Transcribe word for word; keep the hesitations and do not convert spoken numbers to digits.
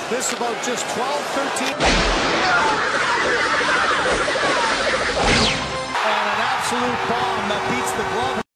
This about just twelve, thirteen. And an absolute bomb that beats the glove.